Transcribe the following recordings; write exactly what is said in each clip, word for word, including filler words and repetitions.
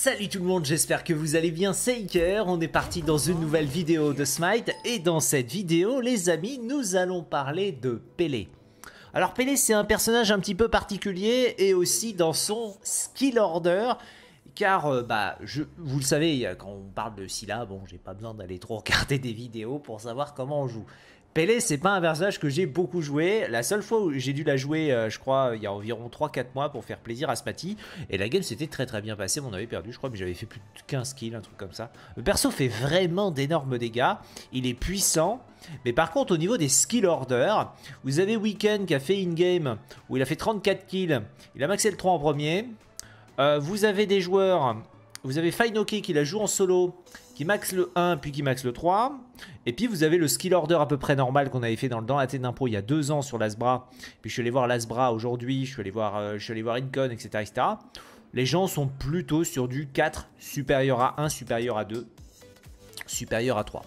Salut tout le monde, j'espère que vous allez bien, c'est Iker, on est parti dans une nouvelle vidéo de Smite et dans cette vidéo les amis nous allons parler de Pélé. Alors Pélé c'est un personnage un petit peu particulier et aussi dans son skill order car euh, bah, je, vous le savez quand on parle de Scylla, bon j'ai pas besoin d'aller trop regarder des vidéos pour savoir comment on joue. Pélé, c'est pas un personnage que j'ai beaucoup joué. La seule fois où j'ai dû la jouer, euh, je crois, il y a environ trois quatre mois pour faire plaisir à Smaty. Et la game s'était très très bien passée, mais on avait perdu. Je crois que j'avais fait plus de quinze kills, un truc comme ça. Le perso fait vraiment d'énormes dégâts. Il est puissant. Mais par contre, au niveau des skill order, vous avez Weekend qui a fait in-game où il a fait trente-quatre kills. Il a maxé le trois en premier. Euh, vous avez des joueurs... Vous avez Finoki qui la joue en solo, qui max le un puis qui max le trois. Et puis vous avez le skill order à peu près normal qu'on avait fait dans le dans la tête d'impro il y a deux ans sur l'Asbra. Puis je suis allé voir l'Asbra aujourd'hui, je suis allé voir, euh, je suis allé voir Incon, et cetera, et cetera. Les gens sont plutôt sur du quatre supérieur à un, supérieur à deux, supérieur à trois.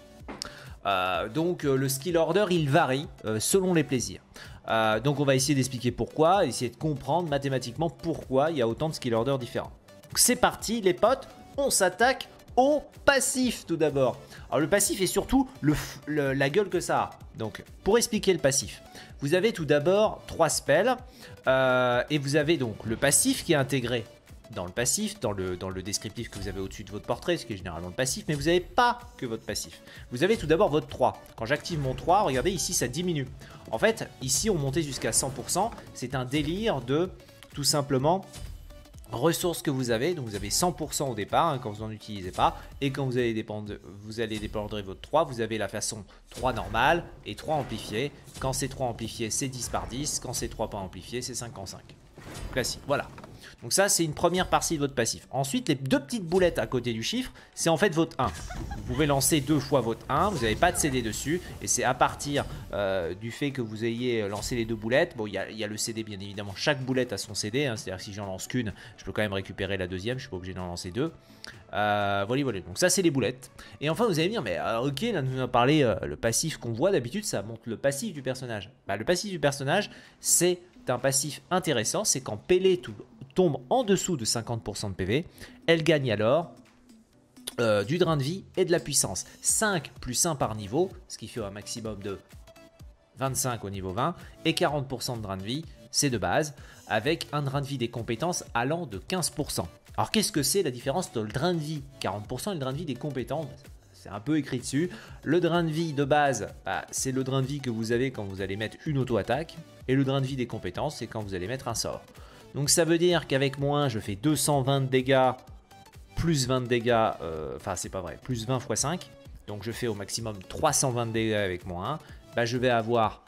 Euh, donc euh, le skill order il varie euh, selon les plaisirs. Euh, donc on va essayer d'expliquer pourquoi, essayer de comprendre mathématiquement pourquoi il y a autant de skill order différents. C'est parti les potes, on s'attaque au passif tout d'abord. Alors le passif est surtout le, le, la gueule que ça a. Donc pour expliquer le passif, vous avez tout d'abord trois spells euh, et vous avez donc le passif qui est intégré dans le passif, dans le, dans le descriptif que vous avez au-dessus de votre portrait, ce qui est généralement le passif, mais vous n'avez pas que votre passif. Vous avez tout d'abord votre trois. Quand j'active mon trois, regardez ici ça diminue. En fait ici on montait jusqu'à cent pour cent, c'est un délire de tout simplement... ressources que vous avez, donc vous avez cent pour cent au départ hein, quand vous n'en utilisez pas, et quand vous allez dépendre, vous allez dépendre votre trois, vous avez la façon trois normale et trois amplifié. Quand c'est trois amplifié, c'est dix par dix, quand c'est trois pas amplifié, c'est cinq en cinq. Classique, voilà. Donc ça, c'est une première partie de votre passif. Ensuite, les deux petites boulettes à côté du chiffre, c'est en fait votre un. Vous pouvez lancer deux fois votre un, vous n'avez pas de C D dessus, et c'est à partir euh, du fait que vous ayez lancé les deux boulettes. Bon, il y, y a le C D, bien évidemment, chaque boulette a son C D, hein, c'est-à-dire que si j'en lance qu'une, je peux quand même récupérer la deuxième, je suis pas obligé d'en lancer deux. Euh, voilà, voilà, donc ça, c'est les boulettes. Et enfin, vous allez me dire, mais alors, ok, là, nous avons parlé, euh, le passif qu'on voit, d'habitude, ça montre le passif du personnage. Bah, le passif du personnage, c'est un passif intéressant, c'est quand Pélé tombe en dessous de cinquante pour cent de P V, elle gagne alors euh, du drain de vie et de la puissance. cinq plus un par niveau, ce qui fait un maximum de vingt-cinq au niveau vingt, et quarante pour cent de drain de vie, c'est de base, avec un drain de vie des compétences allant de quinze pour cent. Alors qu'est-ce que c'est la différence entre le drain de vie quarante pour cent et le drain de vie des compétences? C'est un peu écrit dessus. Le drain de vie de base, bah, c'est le drain de vie que vous avez quand vous allez mettre une auto-attaque. Et le drain de vie des compétences, c'est quand vous allez mettre un sort. Donc ça veut dire qu'avec moins, je fais deux cent vingt de dégâts, plus vingt de dégâts, euh, enfin c'est pas vrai, plus vingt fois cinq. Donc je fais au maximum trois cent vingt de dégâts avec moins un. Bah, je vais avoir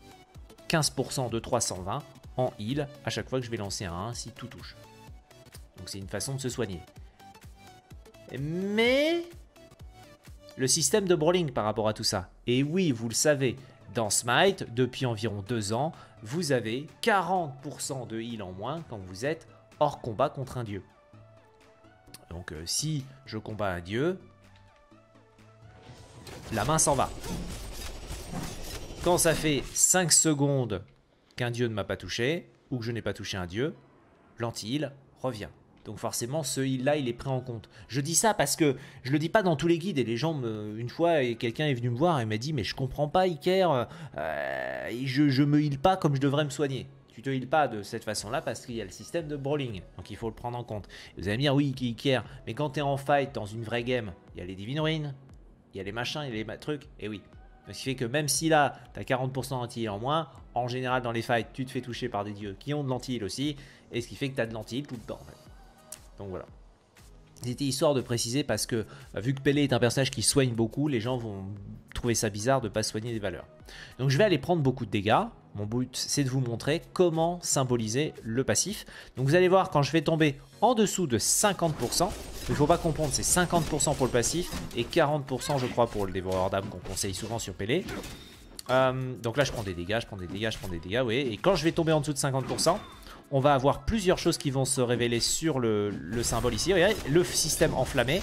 quinze pour cent de trois cent vingt en heal à chaque fois que je vais lancer un un si tout touche. Donc c'est une façon de se soigner. Mais... le système de brawling par rapport à tout ça. Et oui, vous le savez, dans Smite, depuis environ deux ans, vous avez quarante pour cent de heal en moins quand vous êtes hors combat contre un dieu. Donc euh, si je combats un dieu, la main s'en va. Quand ça fait cinq secondes qu'un dieu ne m'a pas touché, ou que je n'ai pas touché un dieu, l'anti-heal revient. Donc forcément, ce heal-là, il est pris en compte. Je dis ça parce que je le dis pas dans tous les guides. Et les gens, me, une fois, quelqu'un est venu me voir et m'a dit « Mais je comprends pas, Iker, euh, je, je me heal pas comme je devrais me soigner. » Tu te heal pas de cette façon-là parce qu'il y a le système de brawling. Donc il faut le prendre en compte. Et vous allez me dire « Oui, Iker, mais quand tu es en fight, dans une vraie game, il y a les divine ruines, il y a les machins, il y a les trucs. » Et oui. Ce qui fait que même si là, tu as quarante pour cent d'anti-heal en moins, en général, dans les fights, tu te fais toucher par des dieux qui ont de l'anti-heal aussi. Et ce qui fait que tu as de l'anti-heal tout le temps, en fait. Donc voilà. C'était histoire de préciser parce que vu que Pélé est un personnage qui soigne beaucoup, les gens vont trouver ça bizarre de ne pas soigner des valeurs. Donc je vais aller prendre beaucoup de dégâts. Mon but c'est de vous montrer comment symboliser le passif. Donc vous allez voir quand je vais tomber en dessous de cinquante pour cent, il ne faut pas comprendre, c'est cinquante pour cent pour le passif et quarante pour cent je crois pour le dévoreur d'âme qu'on conseille souvent sur Pélé. Euh, donc là je prends des dégâts, je prends des dégâts, je prends des dégâts, oui. Et quand je vais tomber en dessous de cinquante pour cent, on va avoir plusieurs choses qui vont se révéler sur le, le symbole ici. Regardez, le système enflammé.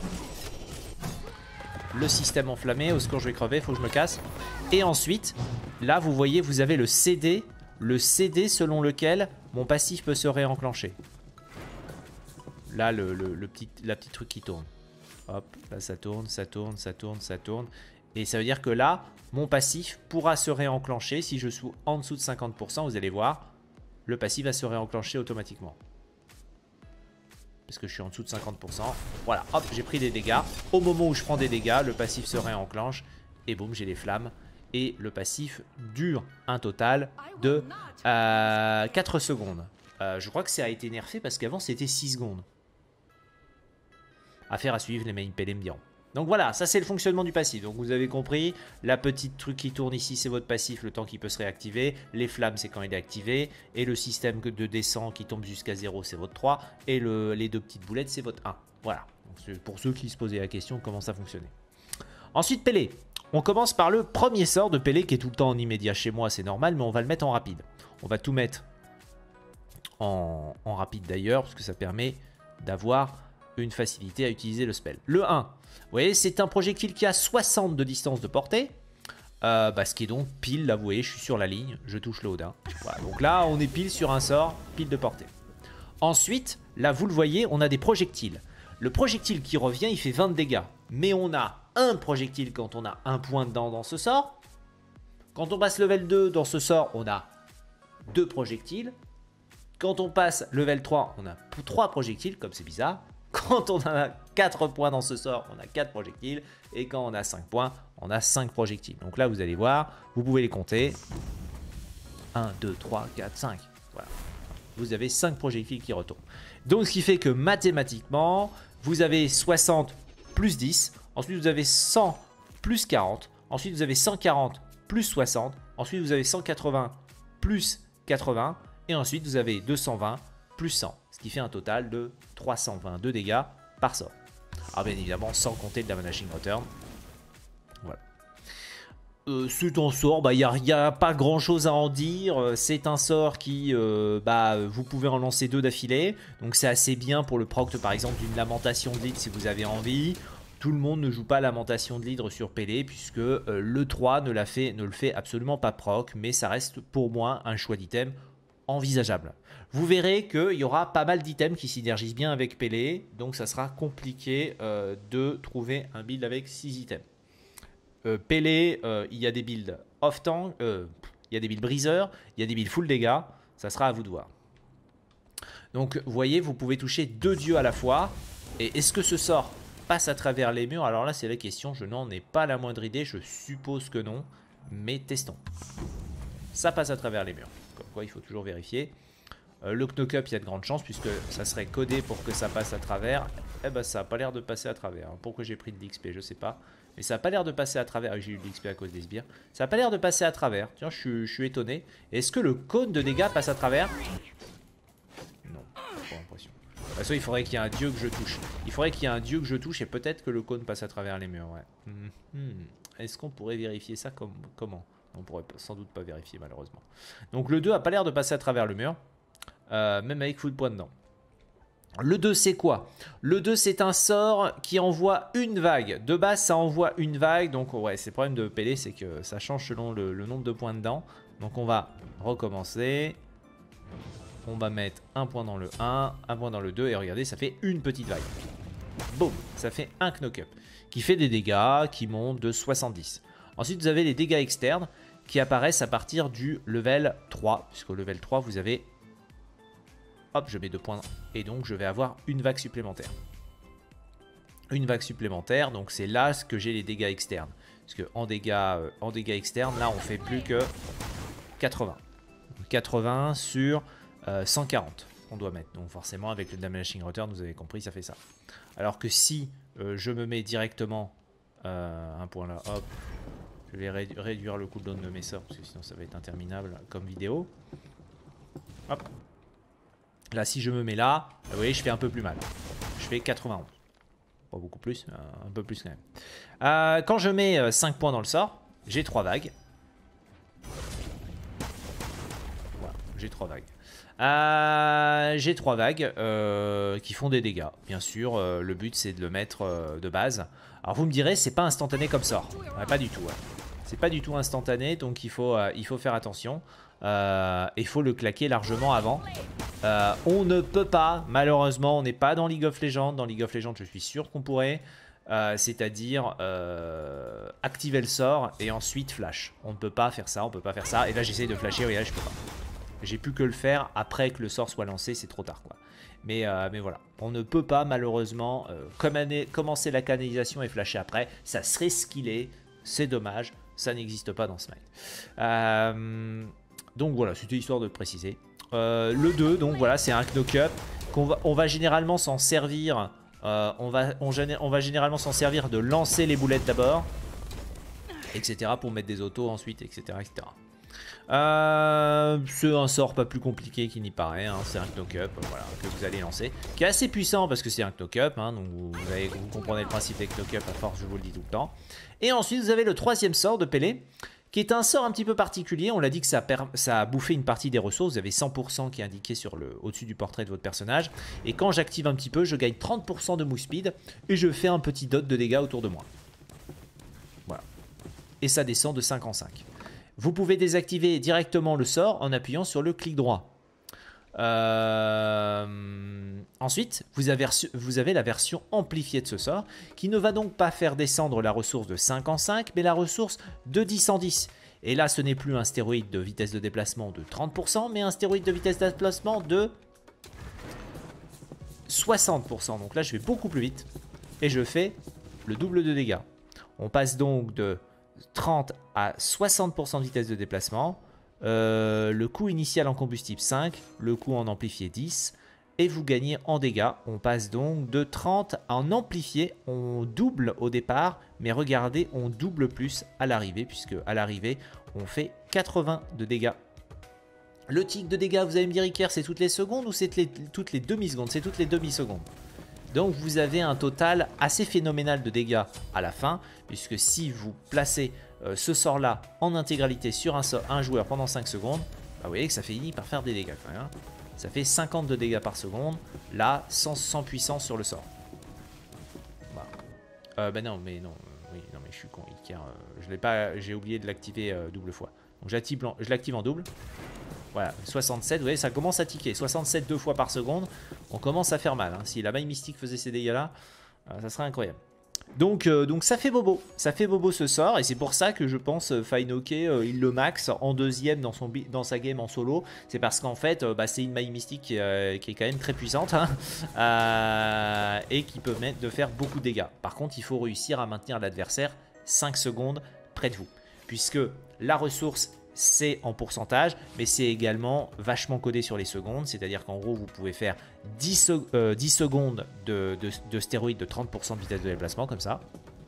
Le système enflammé, au secours je vais crever, il faut que je me casse. Et ensuite, là vous voyez, vous avez le C D, le C D selon lequel mon passif peut se réenclencher. là le, le, le petit, la petite truc qui tourne. Hop, là ça tourne, ça tourne, ça tourne, ça tourne. Et ça veut dire que là, mon passif pourra se réenclencher. Si je suis en dessous de cinquante pour cent, vous allez voir, le passif va se réenclencher automatiquement. Parce que je suis en dessous de cinquante pour cent. Voilà, hop, j'ai pris des dégâts. Au moment où je prends des dégâts, le passif se réenclenche. Et boum, j'ai les flammes. Et le passif dure un total de euh, quatre secondes. Euh, je crois que ça a été nerfé parce qu'avant c'était six secondes. Affaire à suivre, les mains Pelé me diront. Donc voilà, ça c'est le fonctionnement du passif. Donc vous avez compris, la petite truc qui tourne ici c'est votre passif, le temps qu'il peut se réactiver. Les flammes c'est quand il est activé. Et le système de descente qui tombe jusqu'à zéro c'est votre trois. Et le, les deux petites boulettes c'est votre un. Voilà, donc, pour ceux qui se posaient la question comment ça fonctionnait. Ensuite Pelé. On commence par le premier sort de Pelé qui est tout le temps en immédiat chez moi, c'est normal, mais on va le mettre en rapide. On va tout mettre en, en rapide d'ailleurs, parce que ça permet d'avoir une facilité à utiliser le spell. Le un, vous voyez, c'est un projectile qui a soixante de distance de portée. Euh, bah, ce qui est donc pile, là vous voyez, je suis sur la ligne, je touche le Odin. Voilà, donc là on est pile sur un sort, pile de portée. Ensuite, là vous le voyez, on a des projectiles. Le projectile qui revient, il fait vingt de dégâts. Mais on a un projectile quand on a un point dedans dans ce sort. Quand on passe level deux dans ce sort, on a deux projectiles. Quand on passe level trois, on a trois projectiles, comme c'est bizarre. Quand on a quatre points dans ce sort, on a quatre projectiles. Et quand on a cinq points, on a cinq projectiles. Donc là, vous allez voir, vous pouvez les compter. un, deux, trois, quatre, cinq. Voilà. Vous avez cinq projectiles qui retournent. Donc ce qui fait que mathématiquement, vous avez soixante plus dix. Ensuite, vous avez cent plus quarante. Ensuite, vous avez cent quarante plus soixante. Ensuite, vous avez cent quatre-vingts plus quatre-vingts. Et ensuite, vous avez deux cent vingt plus cent. Ce qui fait un total de trois cent vingt-deux dégâts par sort. Alors bien évidemment, sans compter le Diminishing Return. Voilà. Euh, c'est un sort, bah, il n'y a, a pas grand chose à en dire. C'est un sort qui, euh, bah, vous pouvez en lancer deux d'affilée. Donc c'est assez bien pour le proc, par exemple, d'une lamentation de l'hydre si vous avez envie. Tout le monde ne joue pas lamentation de l'hydre sur Pelé puisque euh, le trois ne, la fait, ne le fait absolument pas proc. Mais ça reste pour moi un choix d'item envisageable. Vous verrez qu'il y aura pas mal d'items qui synergisent bien avec Pelé. Donc ça sera compliqué euh, de trouver un build avec six items. Euh, Pelé, euh, il y a des builds off-tank, euh, il y a des builds briseurs, il y a des builds full dégâts. Ça sera à vous de voir. Donc vous voyez, vous pouvez toucher deux dieux à la fois. Et est-ce que ce sort passe à travers les murs? Alors là c'est la question, je n'en ai pas la moindre idée, je suppose que non. Mais testons. Ça passe à travers les murs. Comme quoi il faut toujours vérifier. Euh, le knock-up, il y a de grandes chances puisque ça serait codé pour que ça passe à travers. Eh ben ça n'a pas l'air de passer à travers. Pourquoi j'ai pris de l'X P, je sais pas. Mais ça n'a pas l'air de passer à travers. Ah, j'ai eu de l'X P à cause des sbires. Ça n'a pas l'air de passer à travers. Tiens, je suis, je suis étonné. Est-ce que le cône de dégâts passe à travers? Non, pas l'impression. De toute façon, il faudrait qu'il y ait un dieu que je touche. Il faudrait qu'il y ait un dieu que je touche et peut-être que le cône passe à travers les murs. Ouais. Mm-hmm. Est-ce qu'on pourrait vérifier ça comme, comment? On pourrait sans doute pas vérifier malheureusement. Donc le deux a pas l'air de passer à travers le mur. Euh, même avec full point dedans. Le deux c'est quoi? Le deux c'est un sort qui envoie une vague. De base ça envoie une vague. Donc ouais, c'est le problème de Pelé, c'est que ça change selon le, le nombre de points dedans. Donc on va recommencer. On va mettre un point dans le un, un point dans le deux. Et regardez, ça fait une petite vague. Boum, ça fait un knock-up. Qui fait des dégâts qui montent de soixante-dix. Ensuite vous avez les dégâts externes qui apparaissent à partir du level trois. Puisqu'au level trois vous avez... Hop, je mets deux points. Et donc, je vais avoir une vague supplémentaire. Une vague supplémentaire. Donc, c'est là que j'ai les dégâts externes. Parce que en dégâts, euh, en dégâts externes, là, on fait plus que quatre-vingts. quatre-vingts sur euh, cent quarante. On doit mettre. Donc, forcément, avec le Diminishing Return, vous avez compris, ça fait ça. Alors que si euh, je me mets directement euh, un point là, hop. Je vais rédu réduire le cooldown de mes sorts. Parce que sinon, ça va être interminable comme vidéo. Hop. Là, si je me mets là, vous voyez, je fais un peu plus mal. Je fais quatre-vingt-onze. Pas beaucoup plus, un peu plus quand même. Euh, quand je mets cinq points dans le sort, j'ai trois vagues. Voilà, j'ai trois vagues. Euh, j'ai trois vagues euh, qui font des dégâts. Bien sûr, euh, le but c'est de le mettre euh, de base. Alors vous me direz, c'est pas instantané comme sort. Ouais, pas du tout. Ouais. C'est pas du tout instantané, donc il faut, euh, il faut faire attention. Euh, il faut le claquer largement avant. Euh, on ne peut pas, malheureusement, on n'est pas dans League of Legends. Dans League of Legends, je suis sûr qu'on pourrait. Euh, C'est-à-dire euh, activer le sort et ensuite flash. On ne peut pas faire ça, on ne peut pas faire ça. Et là, j'essaye de flasher, oui, là, je peux pas. J'ai pu que le faire après que le sort soit lancé, c'est trop tard, quoi. Mais, euh, mais voilà, on ne peut pas, malheureusement, euh, commencer la canalisation et flasher après. Ça serait skillé, c'est dommage, ça n'existe pas dans Smite. Euh, donc voilà, c'était histoire de le préciser. Euh, le deux, donc voilà, c'est un knock-up qu'on va, on va généralement s'en servir. Euh, on, va, on, on va généralement s'en servir de lancer les boulettes d'abord, et cetera pour mettre des autos ensuite, et cetera et cetera. Euh, c'est un sort pas plus compliqué qu'il n'y paraît, hein. C'est un knock-up voilà, que vous allez lancer, qui est assez puissant parce que c'est un knock-up, hein, donc vous, vous, avez, vous comprenez le principe des knock-up à force, je vous le dis tout le temps. Et ensuite vous avez le troisième sort de Pélé, qui est un sort un petit peu particulier. On l'a dit que ça, ça a bouffé une partie des ressources. Vous avez cent pour cent qui est indiqué sur le, au-dessus du portrait de votre personnage. Et quand j'active un petit peu, je gagne trente pour cent de move speed et je fais un petit dot de dégâts autour de moi. Voilà. Et ça descend de cinq en cinq. Vous pouvez désactiver directement le sort en appuyant sur le clic droit. Euh... Ensuite, vous avez, vous avez la version amplifiée de ce sort qui ne va donc pas faire descendre la ressource de cinq en cinq, mais la ressource de dix en dix. Et là, ce n'est plus un stéroïde de vitesse de déplacement de trente pour cent, mais un stéroïde de vitesse de déplacement de soixante pour cent. Donc là, je vais beaucoup plus vite et je fais le double de dégâts. On passe donc de trente à soixante pour cent de vitesse de déplacement. Euh, le coût initial en combustible cinq, le coût en amplifié dix, et vous gagnez en dégâts. On passe donc de trente en amplifié, on double au départ, mais regardez, on double plus à l'arrivée, puisque à l'arrivée, on fait quatre-vingts de dégâts. Le tic de dégâts, vous allez me dire, Iker, c'est toutes les secondes ou c'est les, toutes les demi-secondes? C'est toutes les demi-secondes. Donc vous avez un total assez phénoménal de dégâts à la fin, puisque si vous placez euh, ce sort-là en intégralité sur un, un joueur pendant cinq secondes, bah vous voyez que ça finit par faire des dégâts quand même. Hein. Ça fait cinquante de dégâts par seconde, là sans, sans puissance sur le sort. Voilà. Euh, bah non, mais non, euh, oui, non mais je suis con, Iker, euh, je l'ai pas, j'ai oublié de l'activer euh, double fois. Donc je l'active en double. Voilà, soixante-sept, vous voyez, ça commence à tiquer. soixante-sept deux fois par seconde, on commence à faire mal. Hein. Si la maille mystique faisait ces dégâts-là, euh, ça serait incroyable. Donc, euh, donc ça fait bobo, ça fait bobo ce sort, et c'est pour ça que je pense euh, Fine-Ok, euh, il le max en deuxième dans, son, dans sa game en solo. C'est parce qu'en fait, euh, bah, c'est une maille mystique qui, euh, qui est quand même très puissante, hein, euh, et qui peut mettre de faire beaucoup de dégâts. Par contre, il faut réussir à maintenir l'adversaire cinq secondes près de vous, puisque la ressource c'est en pourcentage, mais c'est également vachement codé sur les secondes, c'est-à-dire qu'en gros vous pouvez faire dix, euh, dix secondes de, de, de stéroïdes de trente pour cent de vitesse de déplacement comme ça,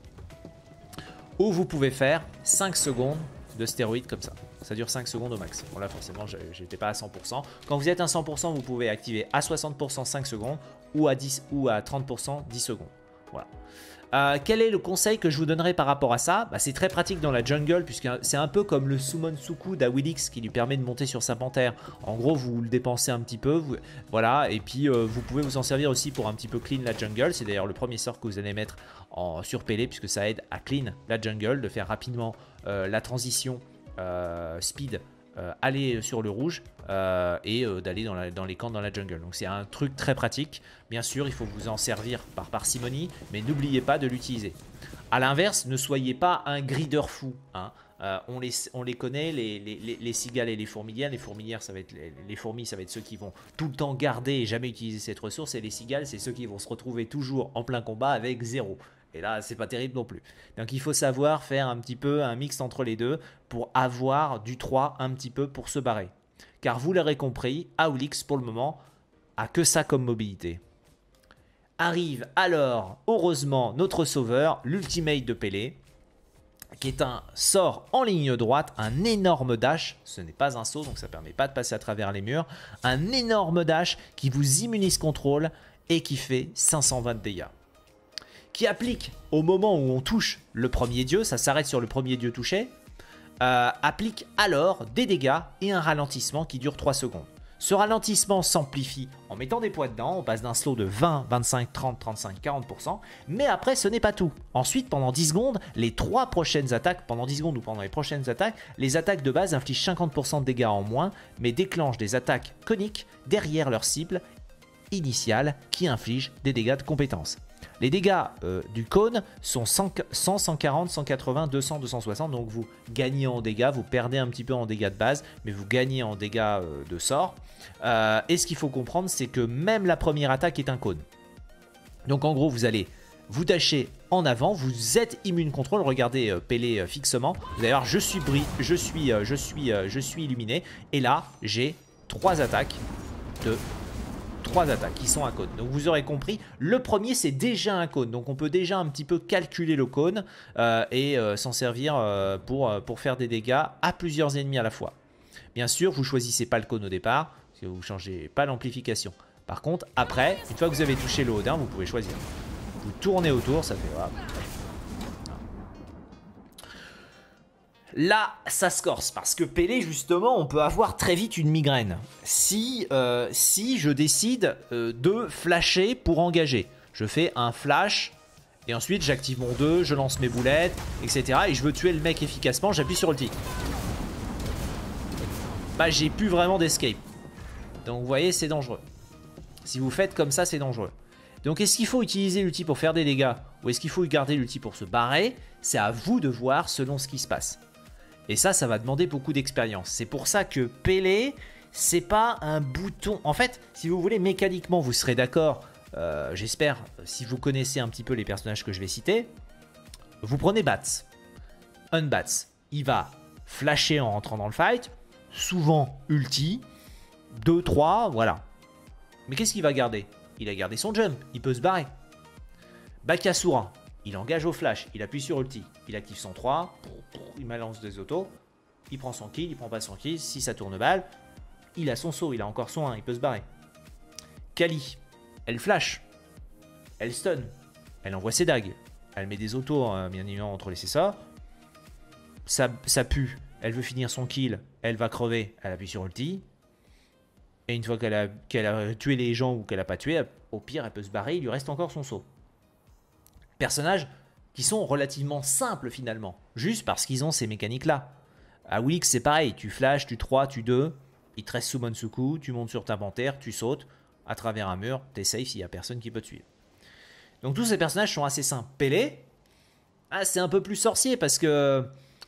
ou vous pouvez faire cinq secondes de stéroïdes comme ça, ça dure cinq secondes au max. Bon là forcément j'étais pas à cent pour cent, quand vous êtes à cent pour cent vous pouvez activer à soixante pour cent cinq secondes, ou à, dix, ou à trente pour cent dix secondes, voilà. Euh, quel est le conseil que je vous donnerai par rapport à ça? Bah, c'est très pratique dans la jungle, puisque c'est un peu comme le Summon Suku d'Awilix qui lui permet de monter sur sa panthère. En gros, vous le dépensez un petit peu, vous, voilà, et puis euh, vous pouvez vous en servir aussi pour un petit peu clean la jungle. C'est d'ailleurs le premier sort que vous allez mettre en sur Pélé, puisque ça aide à clean la jungle, de faire rapidement euh, la transition euh, speed, euh, aller sur le rouge euh, et euh, d'aller dans, dans les camps dans la jungle. Donc c'est un truc très pratique. Bien sûr, il faut vous en servir par parcimonie, mais n'oubliez pas de l'utiliser. A l'inverse, ne soyez pas un grider fou. Hein. Euh, on, les, on les connaît, les, les, les, les cigales et les fourmilières. Les fourmilières, ça va être les, les fourmis, ça va être ceux qui vont tout le temps garder et jamais utiliser cette ressource. Et les cigales, c'est ceux qui vont se retrouver toujours en plein combat avec zéro. Et là, c'est pas terrible non plus. Donc il faut savoir faire un petit peu un mix entre les deux pour avoir du trois un petit peu pour se barrer. Car vous l'aurez compris, Awilix pour le moment a que ça comme mobilité. Arrive alors, heureusement, notre sauveur, l'ultimate de Pélé, qui est un sort en ligne droite, un énorme dash, ce n'est pas un saut, donc ça ne permet pas de passer à travers les murs, un énorme dash qui vous immunise contrôle et qui fait cinq cent vingt de dégâts. Qui applique au moment où on touche le premier dieu, ça s'arrête sur le premier dieu touché, euh, applique alors des dégâts et un ralentissement qui dure trois secondes. Ce ralentissement s'amplifie en mettant des poids dedans, on passe d'un slow de vingt, vingt-cinq, trente, trente-cinq, quarante pour cent, mais après ce n'est pas tout. Ensuite, pendant dix secondes, les trois prochaines attaques, pendant dix secondes ou pendant les prochaines attaques, les attaques de base infligent cinquante pour cent de dégâts en moins, mais déclenchent des attaques coniques derrière leur cible initiale qui infligent des dégâts de compétence. Les dégâts euh, du cône sont cent, cent quarante, cent quatre-vingts, deux cents, deux cent soixante, donc vous gagnez en dégâts, vous perdez un petit peu en dégâts de base, mais vous gagnez en dégâts euh, de sort. Euh, et ce qu'il faut comprendre, c'est que même la première attaque est un cône. Donc en gros, vous allez vous dasher en avant, vous êtes immune contrôle, regardez euh, Pélé euh, fixement, vous allez voir, je suis, bri je suis, euh, je suis, euh, je suis illuminé, et là, j'ai trois attaques de... trois attaques qui sont un cône. Donc vous aurez compris, le premier c'est déjà un cône. Donc on peut déjà un petit peu calculer le cône euh, et euh, s'en servir euh, pour, euh, pour faire des dégâts à plusieurs ennemis à la fois. Bien sûr, vous choisissez pas le cône au départ, parce que vous ne changez pas l'amplification. Par contre, après, une fois que vous avez touché le haut d'un, vous pouvez choisir. Vous tournez autour, ça fait... Voilà. Là, ça se corse, parce que Pélé, justement, on peut avoir très vite une migraine. Si, euh, si je décide euh, de flasher pour engager, je fais un flash, et ensuite j'active mon deux, je lance mes boulettes, et cetera. Et je veux tuer le mec efficacement, j'appuie sur ulti. Bah, j'ai plus vraiment d'escape. Donc, vous voyez, c'est dangereux. Si vous faites comme ça, c'est dangereux. Donc, est-ce qu'il faut utiliser l'ulti pour faire des dégâts, ou est-ce qu'il faut garder l'ulti pour se barrer? C'est à vous de voir selon ce qui se passe. Et ça, ça va demander beaucoup d'expérience. C'est pour ça que Pélé, c'est pas un bouton. En fait, si vous voulez, mécaniquement, vous serez d'accord. Euh, J'espère, si vous connaissez un petit peu les personnages que je vais citer. Vous prenez Bats. Un Bats, il va flasher en rentrant dans le fight. Souvent ulti. deux, trois, voilà. Mais qu'est-ce qu'il va garder? Il a gardé son jump. Il peut se barrer. Bakasura. Il engage au flash, il appuie sur ulti, il active son trois, il balance des autos, il prend son kill, il prend pas son kill, si ça tourne balle, il a son saut, il a encore son un, il peut se barrer. Kali, elle flash, elle stun, elle envoie ses dagues, elle met des autos hein, bien évidemment entre les ça. ça, ça pue, elle veut finir son kill, elle va crever, elle appuie sur ulti, et une fois qu'elle a, qu'elle a tué les gens ou qu'elle a pas tué, au pire elle peut se barrer, il lui reste encore son saut. Personnages qui sont relativement simples finalement, juste parce qu'ils ont ces mécaniques là. À Wix c'est pareil, tu flash, tu trois, tu deux, il te reste Summon Suku, tu montes sur ta panthère, tu sautes à travers un mur, t'es safe s'il n'y a personne qui peut te suivre. Donc tous ces personnages sont assez simples. Pélé, ah, c'est un peu plus sorcier parce que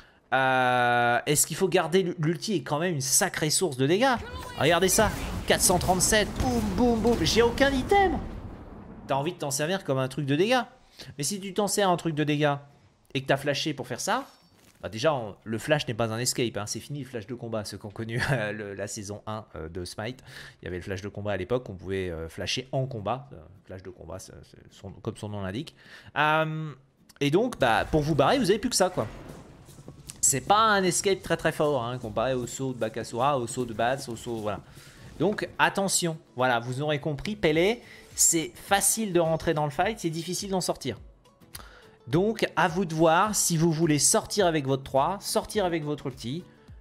euh, est-ce qu'il faut garder l'ulti est quand même une sacrée source de dégâts. Regardez ça, quatre cent trente-sept, boum boum boum, j'ai aucun item. T'as envie de t'en servir comme un truc de dégâts. Mais si tu t'en sers un truc de dégâts et que tu as flashé pour faire ça, bah déjà on, le flash n'est pas un escape, hein, c'est fini le flash de combat. Ceux qui ont connu le, la saison un euh, de Smite, il y avait le flash de combat à l'époque, on pouvait euh, flasher en combat. Euh, flash de combat, c'est, c'est son, comme son nom l'indique. Euh, et donc, bah, pour vous barrer, vous n'avez plus que ça, quoi. C'est pas un escape très très fort, hein, comparé au saut de Bakasura, au saut de Bats, au saut. Voilà. Donc attention, voilà, vous aurez compris, Pélé, c'est facile de rentrer dans le fight, c'est difficile d'en sortir. Donc à vous de voir si vous voulez sortir avec votre trois, sortir avec votre ulti.